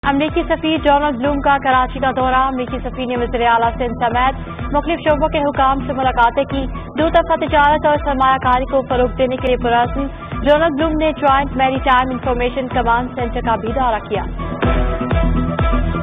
अमरीकी सफीर Donald Bloom का कराची का दौरा। अमरीकी सफीर ने वज़ीर आला सिंध समेत मुख्तलिफ शोबों के हुकाम से मुलाकातें की। दो तरफा तिजारत और सरमायाकारी को फरोग देने के लिए पुरअज़्म डोनाल्ड ब्लूम ने joint maritime information command centre का भी दौरा किया।